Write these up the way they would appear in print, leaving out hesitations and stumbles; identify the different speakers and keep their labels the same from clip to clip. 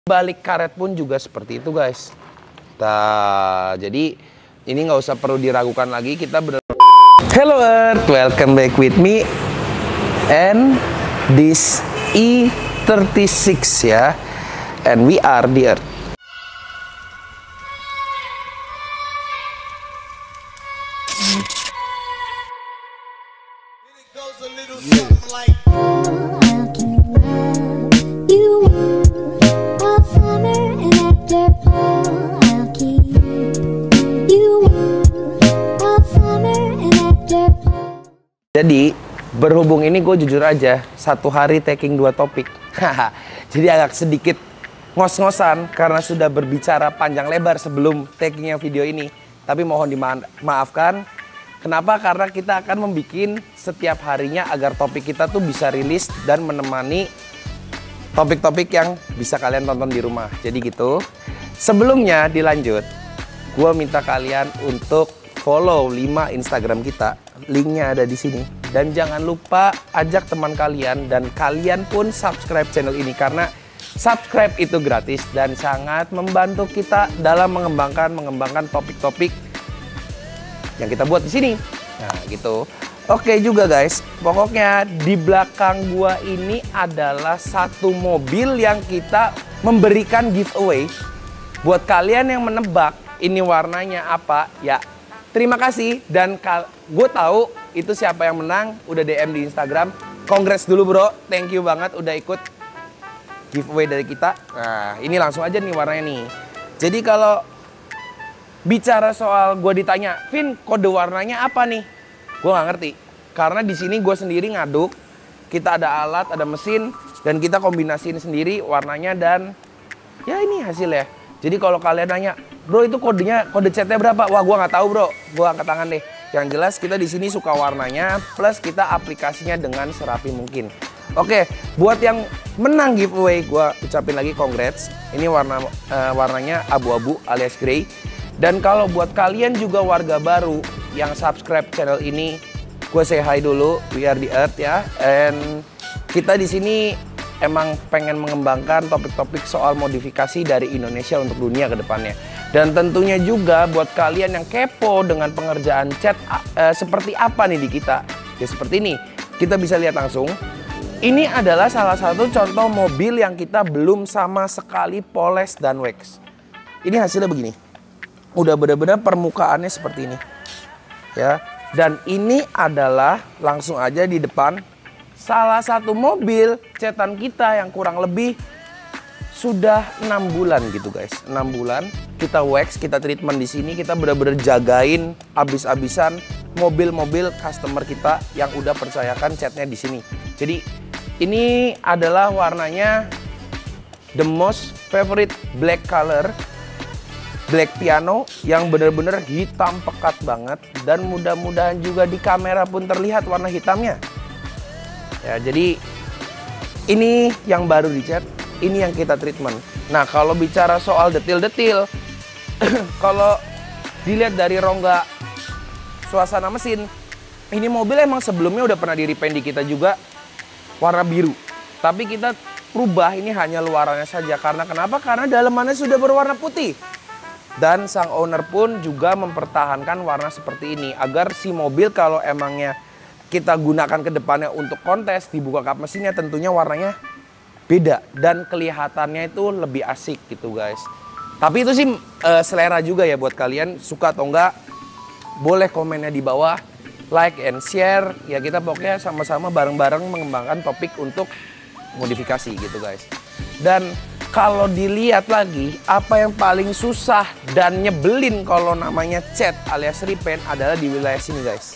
Speaker 1: Balik karet pun juga seperti itu guys. Nah, jadi ini nggak usah perlu diragukan lagi, kita bener. Hello Earth, welcome back with me and this E36 ya, and we are the Earth. Jadi berhubung ini gue jujur aja satu hari taking 2 topik. Jadi agak sedikit ngos-ngosan karena sudah berbicara panjang lebar sebelum takingnya video ini. Tapi mohon dimaafkan. Kenapa? Karena kita akan membuat setiap harinya agar topik kita tuh bisa rilis dan menemani topik-topik yang bisa kalian tonton di rumah. Jadi gitu. Sebelumnya dilanjut, gue minta kalian untuk follow 5 Instagram kita. Linknya ada di sini. Dan jangan lupa ajak teman kalian dan kalian pun subscribe channel ini karena subscribe itu gratis dan sangat membantu kita dalam mengembangkan topik-topik yang kita buat di sini. Nah, gitu. Oke juga guys, pokoknya di belakang gua ini adalah satu mobil yang kita memberikan giveaway buat kalian yang menebak ini warnanya apa ya. Terima kasih dan gue tahu itu siapa yang menang, udah DM di Instagram. Congrats dulu bro, thank you banget udah ikut giveaway dari kita. Nah ini langsung aja nih warnanya nih. Jadi kalau bicara soal gue ditanya, Vin kode warnanya apa nih? Gue nggak ngerti. Karena di sini gue sendiri ngaduk, kita ada alat, ada mesin, dan kita kombinasiin sendiri warnanya dan ya ini hasilnya. Jadi kalau kalian nanya, bro itu kodenya, kode chatnya berapa? Wah gua nggak tahu bro, gua angkat tangan deh. Yang jelas kita di sini suka warnanya, plus kita aplikasinya dengan serapi mungkin. Oke, buat yang menang giveaway, gua ucapin lagi congrats. Ini warnanya abu-abu alias grey. Dan kalau buat kalian juga warga baru yang subscribe channel ini, gue say hi dulu, we are the Earth ya. And kita di sini emang pengen mengembangkan topik-topik soal modifikasi dari Indonesia untuk dunia ke depannya. Dan tentunya juga buat kalian yang kepo dengan pengerjaan cat seperti apa nih di kita. Ya seperti ini, kita bisa lihat langsung. Ini adalah salah satu contoh mobil yang kita belum sama sekali poles dan wax. Ini hasilnya begini. Udah benar-benar permukaannya seperti ini. Ya, dan ini adalah langsung aja di depan salah satu mobil cetan kita yang kurang lebih sudah 6 bulan gitu guys. 6 bulan kita wax, kita treatment di sini, kita benar-benar jagain abis-abisan mobil-mobil customer kita yang udah percayakan catnya di sini. Jadi ini adalah warnanya the most favorite black color, black piano yang benar-benar hitam pekat banget dan mudah-mudahan juga di kamera pun terlihat warna hitamnya. Ya, jadi ini yang baru dicat, ini yang kita treatment. Nah, kalau bicara soal detil-detil, kalau dilihat dari rongga suasana mesin, ini mobil emang sebelumnya udah pernah di repaint di kita juga warna biru. Tapi kita rubah ini hanya luarannya saja. Karena kenapa? Karena dalamannya sudah berwarna putih. Dan sang owner pun juga mempertahankan warna seperti ini agar si mobil kalau emangnya kita gunakan ke depannya untuk kontes, dibuka kap mesinnya tentunya warnanya beda dan kelihatannya itu lebih asik gitu guys. Tapi itu sih selera juga ya buat kalian, suka atau enggak boleh komennya di bawah, like and share. Ya kita pokoknya sama-sama bareng-bareng mengembangkan topik untuk modifikasi gitu guys. Dan kalau dilihat lagi, apa yang paling susah dan nyebelin kalau namanya cat alias repaint adalah di wilayah sini guys.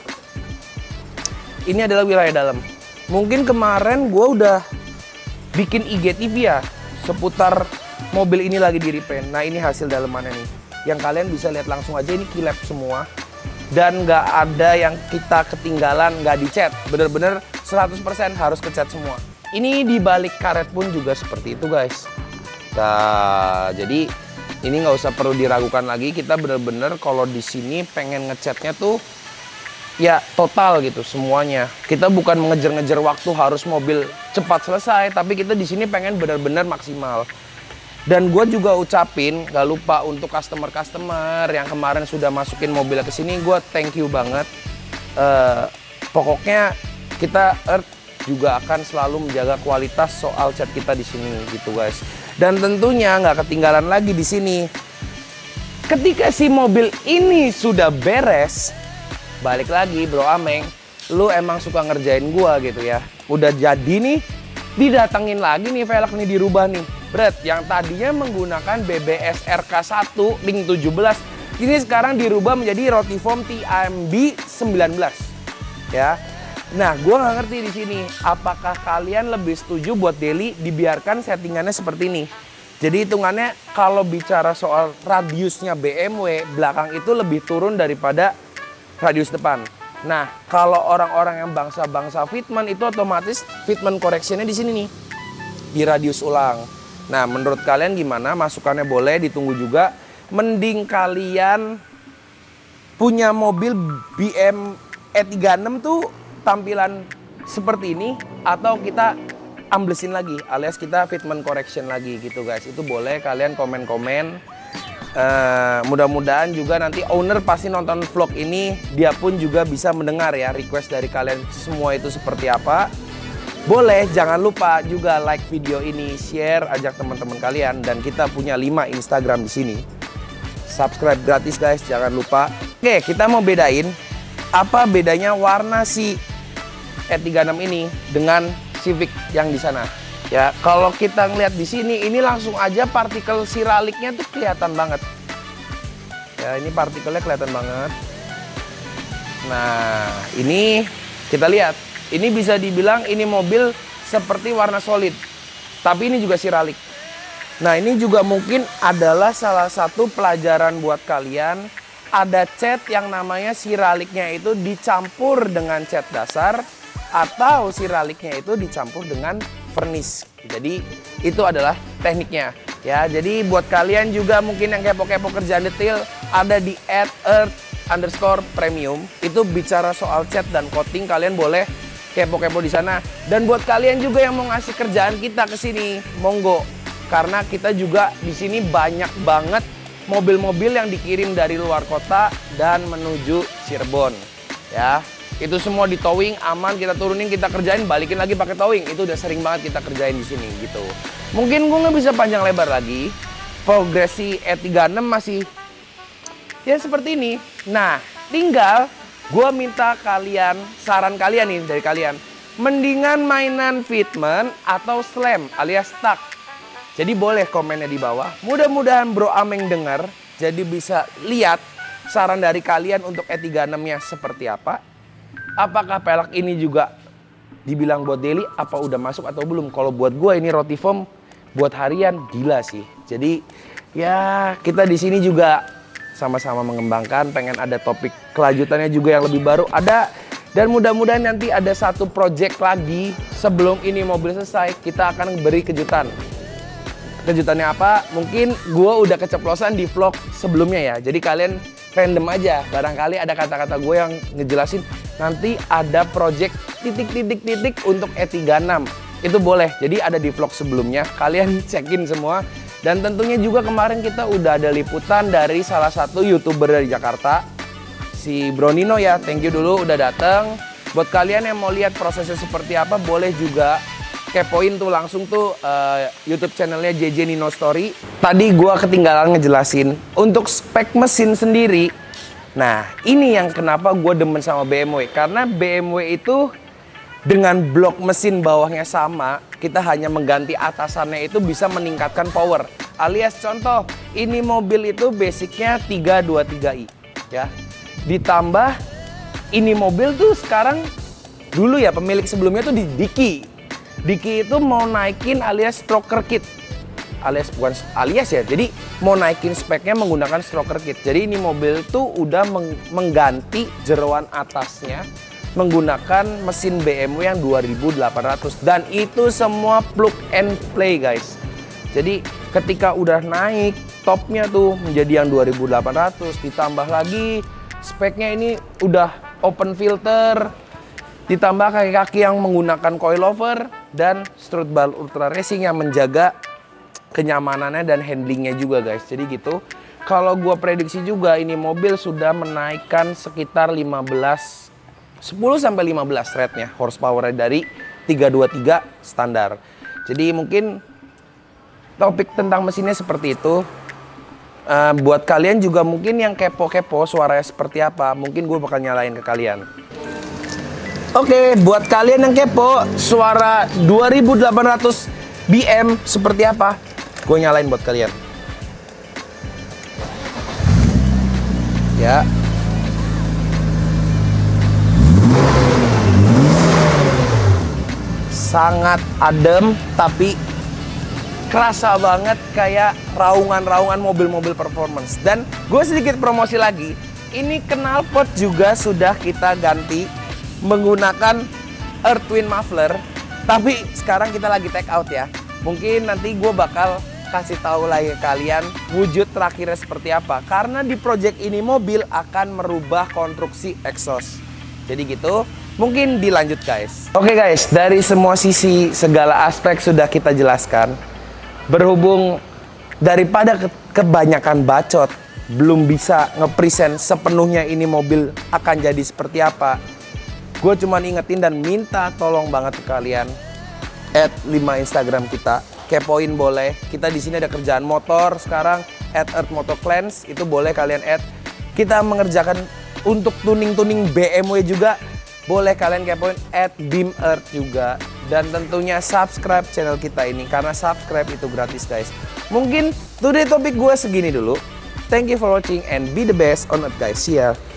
Speaker 1: Ini adalah wilayah dalam. Mungkin kemarin gue udah bikin IGTV ya seputar mobil ini lagi di repaint. Nah ini hasil dalamannya nih. Yang kalian bisa lihat langsung aja, ini kilap semua. Dan nggak ada yang kita ketinggalan, nggak dicat. Bener-bener 100% harus kecat semua. Ini di balik karet pun juga seperti itu guys. Nah, jadi ini nggak usah perlu diragukan lagi. Kita bener-bener kalau di sini pengen ngecatnya tuh ya total gitu semuanya. Kita bukan mengejar-ngejar waktu harus mobil cepat selesai, tapi kita di sini pengen benar-benar maksimal. Dan gue juga ucapin, gak lupa untuk customer-customer yang kemarin sudah masukin mobilnya ke sini, gue thank you banget. Pokoknya kita Earth juga akan selalu menjaga kualitas soal cat kita di sini gitu guys. Dan tentunya nggak ketinggalan lagi di sini. Ketika si mobil ini sudah beres, balik lagi Bro Ameng, lu emang suka ngerjain gua gitu ya. Udah jadi nih, didatengin lagi nih velg nih dirubah nih. Bret, yang tadinya menggunakan BBS RK1 Link 17, ini sekarang dirubah menjadi Rotiform TMB 19 ya. Nah, gue nggak ngerti di sini, apakah kalian lebih setuju buat daily dibiarkan settingannya seperti ini? Jadi hitungannya kalau bicara soal radiusnya BMW, belakang itu lebih turun daripada radius depan. Nah, kalau orang-orang yang bangsa-bangsa fitment itu otomatis fitment correctionnya di sini nih, di radius ulang. Nah, menurut kalian gimana? Masukannya boleh ditunggu juga. Mending kalian punya mobil BM E36 tuh tampilan seperti ini, atau kita amblesin lagi alias kita fitment correction lagi gitu guys. Itu boleh kalian komen-komen. Mudah-mudahan juga nanti owner pasti nonton vlog ini, dia pun juga bisa mendengar ya request dari kalian semua itu seperti apa. Boleh, jangan lupa juga like video ini, share, ajak teman-teman kalian, dan kita punya 5 Instagram di sini. Subscribe gratis guys, jangan lupa. Oke, kita mau bedain apa bedanya warna si E36 ini dengan Civic yang di sana. Ya, kalau kita ngeliat di sini, ini langsung aja partikel siraliknya tuh kelihatan banget. Ya, ini partikelnya kelihatan banget. Nah, ini kita lihat. Ini bisa dibilang ini mobil seperti warna solid, tapi ini juga siralik. Nah, ini juga mungkin adalah salah satu pelajaran buat kalian. Ada cat yang namanya siraliknya itu dicampur dengan cat dasar, atau siraliknya itu dicampur dengan vernis. Jadi itu adalah tekniknya ya. Jadi buat kalian juga mungkin yang kepo-kepo kerjaan detail, ada di @earth_premium. Itu bicara soal cat dan coating, kalian boleh kepo-kepo di sana. Dan buat kalian juga yang mau ngasih kerjaan kita ke sini, monggo. Karena kita juga di sini banyak banget mobil-mobil yang dikirim dari luar kota dan menuju Cirebon. Ya, itu semua di towing aman, kita turunin, kita kerjain, balikin lagi pakai towing. Itu udah sering banget kita kerjain di sini gitu. Mungkin gue nggak bisa panjang lebar lagi. Progresi E36 masih ya seperti ini. Nah, tinggal gue minta kalian, saran kalian nih dari kalian, mendingan mainan fitment atau slam alias stuck. Jadi boleh komennya di bawah. Mudah-mudahan Bro Ameng dengar, jadi bisa lihat saran dari kalian untuk E36-nya seperti apa. Apakah pelek ini juga dibilang buat daily, apa udah masuk atau belum? Kalau buat gue ini Rotiform buat harian gila sih. Jadi ya kita di sini juga sama-sama mengembangkan, pengen ada topik kelanjutannya juga yang lebih baru ada. Dan mudah-mudahan nanti ada satu project lagi sebelum ini mobil selesai, kita akan beri kejutan. Kejutannya apa? Mungkin gue udah keceplosan di vlog sebelumnya ya. Jadi kalian random aja, barangkali ada kata-kata gue yang ngejelasin nanti ada project titik-titik-titik untuk E36. Itu boleh, jadi ada di vlog sebelumnya, kalian cekin semua. Dan tentunya juga kemarin kita udah ada liputan dari salah satu YouTuber dari Jakarta, si Bro Nino ya. Thank you dulu udah dateng. Buat kalian yang mau lihat prosesnya seperti apa, boleh juga kepoin tuh langsung tuh YouTube channelnya JJ Nino Story. Tadi gua ketinggalan ngejelasin untuk spek mesin sendiri. Nah, ini yang kenapa gua demen sama BMW, karena BMW itu dengan blok mesin bawahnya sama, kita hanya mengganti atasannya itu bisa meningkatkan power. Alias contoh, ini mobil itu basicnya 323i ya. Ditambah ini mobil tuh sekarang, dulu ya pemilik sebelumnya tuh di Diki. Diki itu mau naikin alias stroker kit. Alias bukan alias ya. Jadi mau naikin speknya menggunakan stroker kit. Jadi ini mobil tuh udah mengganti jeroan atasnya menggunakan mesin BMW yang 2800, dan itu semua plug and play guys. Jadi ketika udah naik topnya tuh menjadi yang 2800, ditambah lagi speknya ini udah open filter, ditambah kaki-kaki yang menggunakan coilover dan strut bar ultra racing yang menjaga kenyamanannya dan handlingnya juga guys. Jadi gitu. Kalau gue prediksi juga ini mobil sudah menaikkan sekitar 10-15 rate-nya, horsepower dari 323 standar. Jadi mungkin topik tentang mesinnya seperti itu. Buat kalian juga mungkin yang kepo-kepo suaranya seperti apa, mungkin gue bakal nyalain ke kalian. Oke, buat kalian yang kepo suara 2800 BM seperti apa, gue nyalain buat kalian. Ya. Sangat adem, tapi kerasa banget kayak raungan-raungan mobil-mobil performance. Dan gue sedikit promosi lagi, ini knalpot juga sudah kita ganti menggunakan Earth Twin muffler. Tapi sekarang kita lagi take out ya. Mungkin nanti gue bakal kasih tahu lagi ke kalian wujud terakhirnya seperti apa. Karena di project ini mobil akan merubah konstruksi exhaust. Jadi gitu, mungkin dilanjut guys. Oke guys, dari semua sisi segala aspek sudah kita jelaskan. Berhubung daripada kebanyakan bacot, belum bisa ngepresent sepenuhnya ini mobil akan jadi seperti apa, gue cuma ingetin dan minta tolong banget ke kalian, add 5 Instagram kita, kepoin boleh. Kita di sini ada kerjaan motor sekarang, add Earth Motoclans, itu boleh kalian add. Kita mengerjakan untuk tuning-tuning BMW juga, boleh kalian kepoin, add Beam Earth juga. Dan tentunya subscribe channel kita ini, karena subscribe itu gratis guys. Mungkin today topik gue segini dulu. Thank you for watching and be the best on Earth guys. See ya.